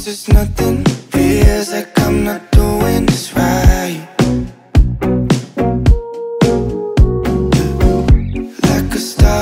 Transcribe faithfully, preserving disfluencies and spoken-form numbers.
Just nothing feels like I'm not doing this right. Like a star